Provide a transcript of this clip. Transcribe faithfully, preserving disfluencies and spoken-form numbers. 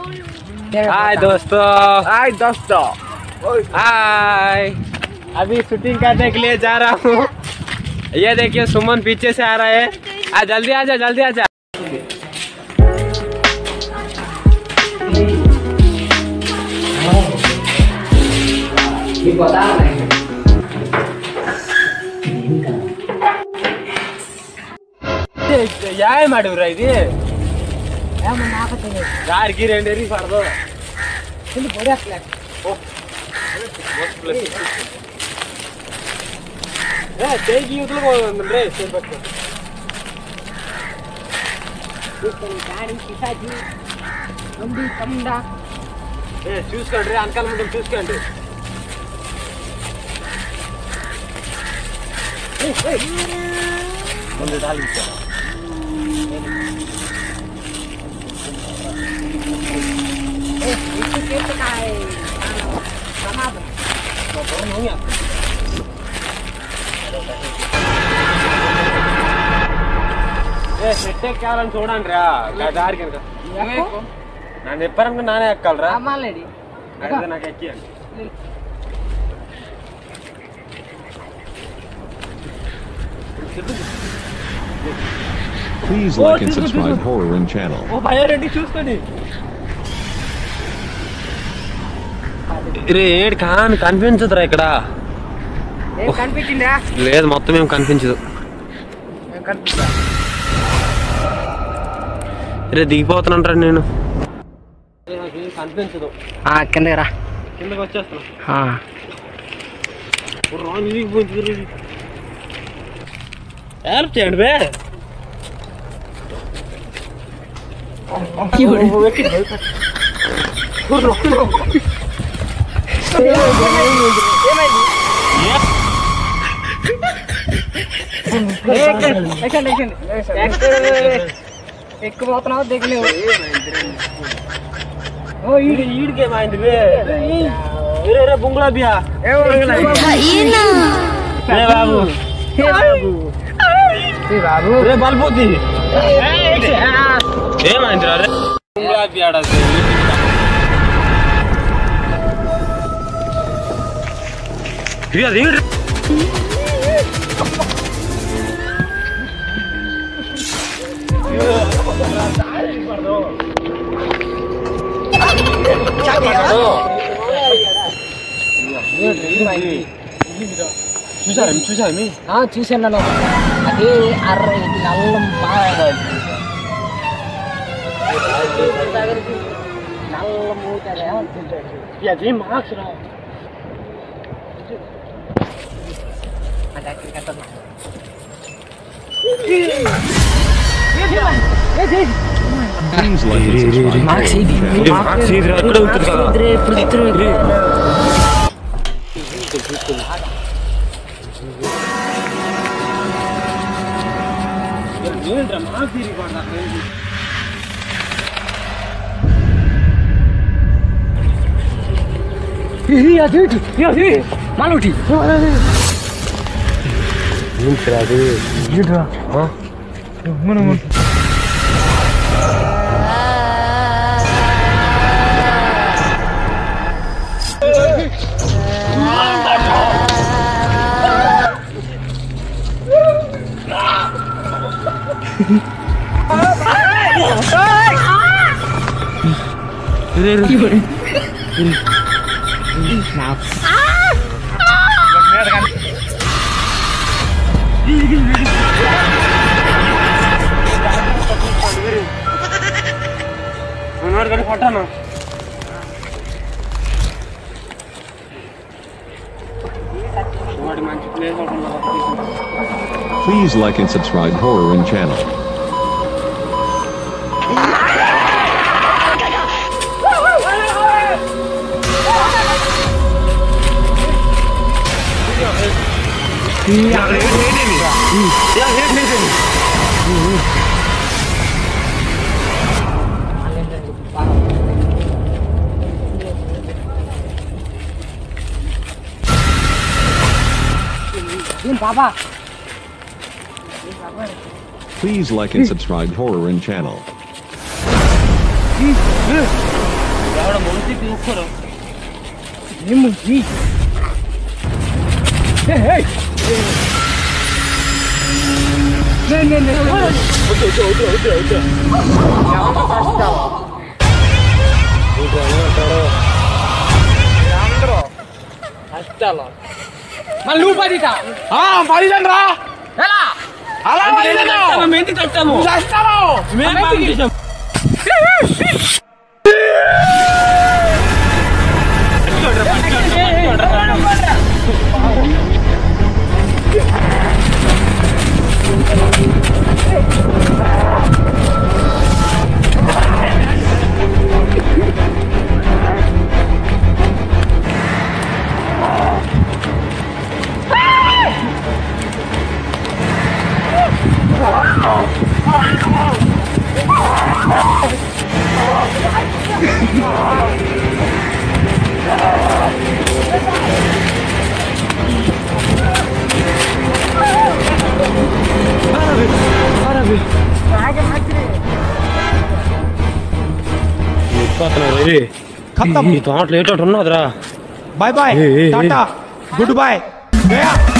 हाय दोस्तों, हाय दोस्तों, हाय। अभी शूटिंग करने के लिए जा रहा हूँ। ये देखिए सुमन पीछे से आ रहा है। आ जल्दी आजा, जल्दी आजा। ಯಾಯ ಮಾಡಿವ್ರ ಇದು ಯಾರಿಗೆ ರೆಂಡೇರಿ ಬಾರ್ದು ಇಲ್ಲಿ ಬಡಿ ಹಾಕ್ಲ ಏ ತೇಗಿ ಉದ್ಲು ಅಂದ್ರೆ ಸೇರ್ಬೇಕು ಗಾಡಿ ಕಿಸಾಜಿ ನಂಬಿ ಕಮ್ಮಡ ಏ చూసుకోండి అంకల్ ముందు చూసుకోండి ముందు డాలి సెట్ ఎక్కాలని చూడండి రా దారి కనుక నన్ను చెప్పారనుకో నానే ఎక్కాలరా అయితే నాకు ఎక్కియండి. Please like and subscribe Horror and channel. ఓ భయ రెడ్డి చూసుకోండి రే ఏడు కాని కనిపించదురా ఇక్కడ కనిపించిందా? లేదు మొత్తం ఏం కనిపించదు. రే దిగిపోతానంటారా నేను కనిపించదు. కిందకి రా, కిందకి వచ్చేస్తున్నా. హెల్ప్ చేయండి బే. ఎక్కుపోతున్నావు దిగలేవు. ఈడు ఈడికేమైంది బే? బుంగులా బియా బాబు బాబు రే బల్పోతి ఏమైందిరా రే బుంగులా బియాడా ఈడు చూసారా చూసా చూసాను. అదే అర్ర నల్లం బాగా నల్ల మూత అది మార్క్స్ రా. Please like and subscribe Max Horror and channel. Marks ఇది అక్కడ ఉంటుంది కదా. మాలోటి కొట్టాను. Please like and subscribe Horror and channel. Baba Please like and subscribe Horror and channel. ఏముంది మళ్ళీ నువ్వు పది పదిహేను రా ఎలా అలా మెంతి కట్టాము ఖతం. ఈ తోటలు ఏటో ఉన్నదిరా. Bye bye, tata, good bye.